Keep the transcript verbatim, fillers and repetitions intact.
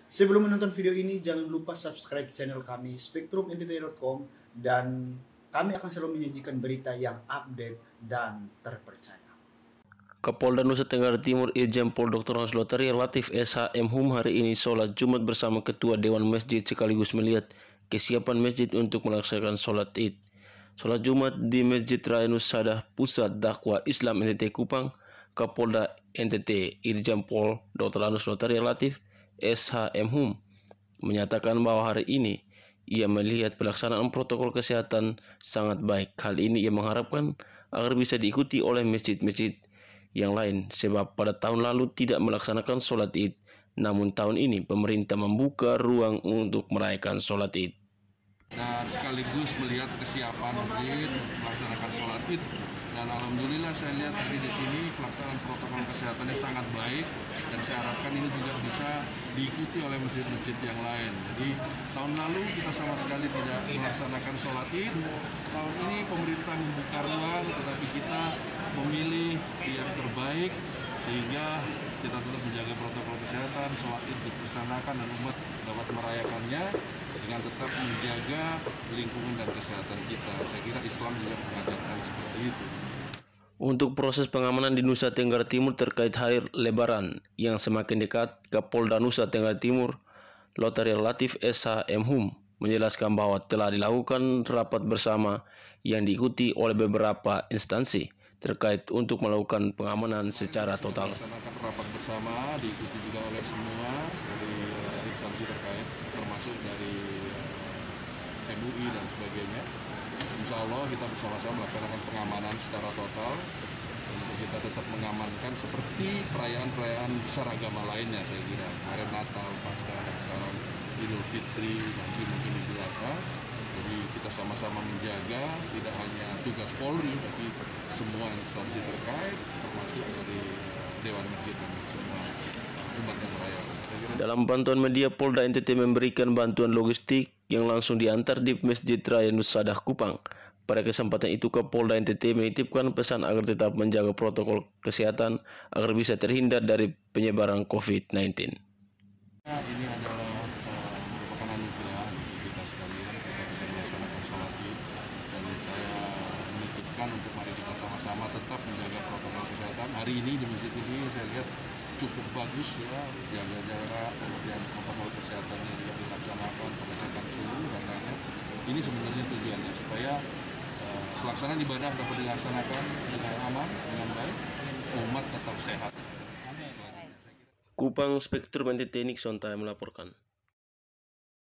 Sebelum menonton video ini, jangan lupa subscribe channel kami spektrum n t t dot com dan kami akan selalu menyajikan berita yang update dan terpercaya. Kapolda Nusa Tenggara Timur Irjen Pol Doktor Hans Lothario Latif S H M Hum hari ini sholat Jumat bersama Ketua Dewan Masjid sekaligus melihat kesiapan masjid untuk melaksanakan sholat Id. Sholat Jumat di Masjid Raya Nusadah Pusat Dakwah Islam N T T Kupang, Kapolda N T T Irjen Pol Doktor Hans Lothario Latif S H M Hum menyatakan bahwa hari ini ia melihat pelaksanaan protokol kesehatan sangat baik. Hal ini ia mengharapkan agar bisa diikuti oleh masjid-masjid yang lain, sebab pada tahun lalu tidak melaksanakan sholat Id, namun tahun ini pemerintah membuka ruang untuk merayakan sholat Id. Dan sekaligus melihat kesiapan masjid melaksanakan sholat Id, dan alhamdulillah saya lihat tadi di sini pelaksanaan protokol kesehatannya sangat baik, dan saya harapkan ini juga bisa diikuti oleh masjid-masjid yang lain. Jadi tahun lalu kita sama sekali tidak melaksanakan sholat Id, tahun ini pemerintah membuka ruang, tetapi kita memilih yang terbaik sehingga kita tetap menjaga protokol kesehatan, sholat Id dilaksanakan dan umat dapat merayakannya dengan tetap menjaga lingkungan dan kesehatan kita. Saya kira Islam juga mengajarkan seperti itu. Untuk proses pengamanan di Nusa Tenggara Timur terkait hari Lebaran yang semakin dekat, Kapolda Nusa Tenggara Timur Lothario Latif S H M Hum menjelaskan bahwa telah dilakukan rapat bersama yang diikuti oleh beberapa instansi terkait untuk melakukan pengamanan secara total. Melaksanakan rapat bersama diikuti juga oleh semua dari instansi terkait, termasuk dari M U I dan sebagainya. Insya Allah kita bersama-sama melaksanakan pengamanan secara total untuk kita tetap mengamankan seperti perayaan-perayaan besar agama lainnya. Saya kira kemarin Natal, Paskah, dan sekarang Idul Fitri, nanti mungkin Idul Adha. Jadi kita sama-sama menjaga tidak hanya tugas Polri, tapi semua instansi terkait, termasuk dari Dewan Masjid dan semua umat yang merayakan. Dalam bantuan media, Polda N T T memberikan bantuan logistik yang langsung diantar di Masjid Raya Nusadah Kupang. Pada kesempatan itu, Kapolda N T T menitipkan pesan agar tetap menjaga protokol kesehatan agar bisa terhindar dari penyebaran COVID sembilan belas. Ini adalah uh, merupakan anugerah untuk kita sekalian, kita bisa melaksanakan sholat Id, dan saya menitipkan untuk mari kita sama-sama tetap menjaga protokol kesehatan. Hari ini di masjid ini saya lihat cukup bagus ya, jaga jarak, kemudian protokol kesehatannya juga dilaksanakan, pengecekan suhu dan lainnya. Ini sebenarnya tujuannya supaya uh, pelaksanaan ibadah dapat dilaksanakan dengan aman, dengan baik, umat tetap sehat. Kupang Spektrum N T T Nixon Time melaporkan.